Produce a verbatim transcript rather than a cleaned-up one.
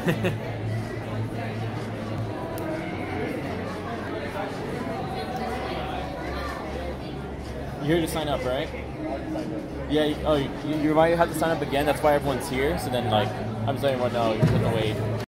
You're here to sign up, right? Yeah, oh, you, you might have to sign up again. That's why everyone's here. So then, like, I'm just letting everyone know you're going to wait.